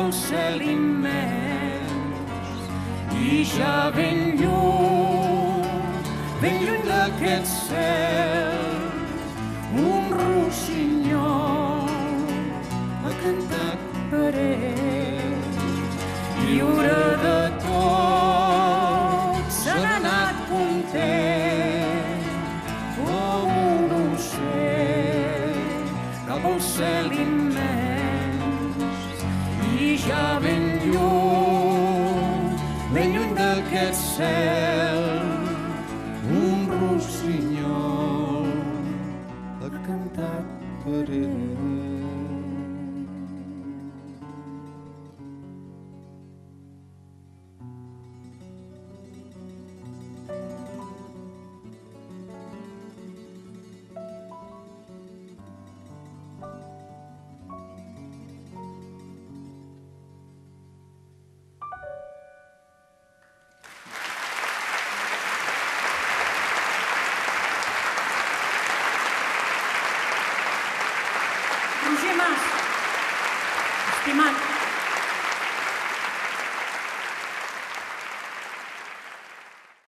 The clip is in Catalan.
un cel immens i ja ben lluny d'aquest cel, un rossinyol ha cantat per ell, lliure de tot, se n'ha anat content com un ocell cap al cel immens i ja ben lluny d'aquest cel, un rossinyol ha cantat per ell. Roger Mas, estimat,